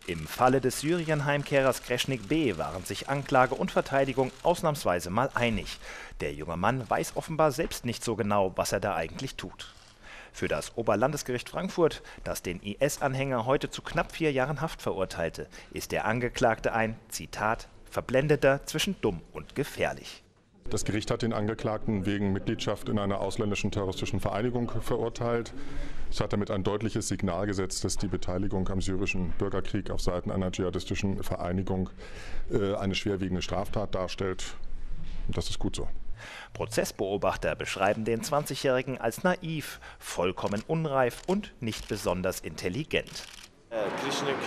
Im Falle des Syrien-Heimkehrers Kreschnik B. waren sich Anklage und Verteidigung ausnahmsweise mal einig. Der junge Mann weiß offenbar selbst nicht so genau, was er da eigentlich tut. Für das Oberlandesgericht Frankfurt, das den IS-Anhänger heute zu knapp 4 Jahren Haft verurteilte, ist der Angeklagte ein, Zitat, Verblendeter zwischen dumm und gefährlich. Das Gericht hat den Angeklagten wegen Mitgliedschaft in einer ausländischen terroristischen Vereinigung verurteilt. Es hat damit ein deutliches Signal gesetzt, dass die Beteiligung am syrischen Bürgerkrieg auf Seiten einer dschihadistischen Vereinigung eine schwerwiegende Straftat darstellt. Und das ist gut so. Prozessbeobachter beschreiben den 20-Jährigen als naiv, vollkommen unreif und nicht besonders intelligent. Kreschnik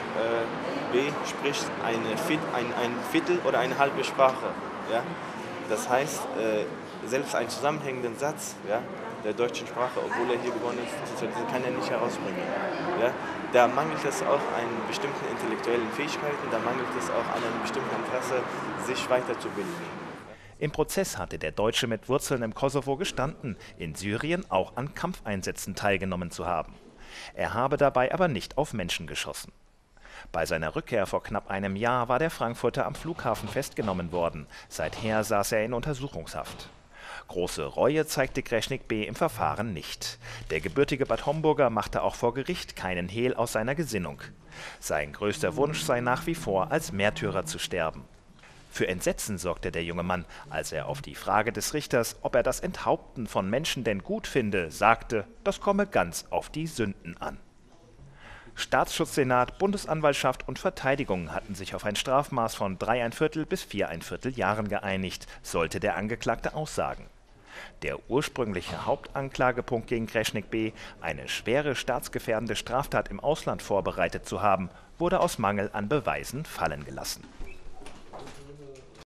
B. spricht ein Viertel oder eine halbe Sprache. Ja? Das heißt, selbst einen zusammenhängenden Satz, ja, der deutschen Sprache, obwohl er hier geboren ist, kann er nicht herausbringen. Ja? Da mangelt es auch an bestimmten intellektuellen Fähigkeiten, da mangelt es auch an einem bestimmten Interesse, sich weiterzubilden. Im Prozess hatte der Deutsche mit Wurzeln im Kosovo gestanden, in Syrien auch an Kampfeinsätzen teilgenommen zu haben. Er habe dabei aber nicht auf Menschen geschossen. Bei seiner Rückkehr vor knapp einem Jahr war der Frankfurter am Flughafen festgenommen worden. Seither saß er in Untersuchungshaft. Große Reue zeigte Kreschnik B. im Verfahren nicht. Der gebürtige Bad Homburger machte auch vor Gericht keinen Hehl aus seiner Gesinnung. Sein größter Wunsch sei nach wie vor, als Märtyrer zu sterben. Für Entsetzen sorgte der junge Mann, als er auf die Frage des Richters, ob er das Enthaupten von Menschen denn gut finde, sagte, das komme ganz auf die Sünden an. Staatsschutzsenat, Bundesanwaltschaft und Verteidigung hatten sich auf ein Strafmaß von 3¼ bis 4¼ Jahren geeinigt, sollte der Angeklagte aussagen. Der ursprüngliche Hauptanklagepunkt gegen Kreschnik B., eine schwere staatsgefährdende Straftat im Ausland vorbereitet zu haben, wurde aus Mangel an Beweisen fallen gelassen.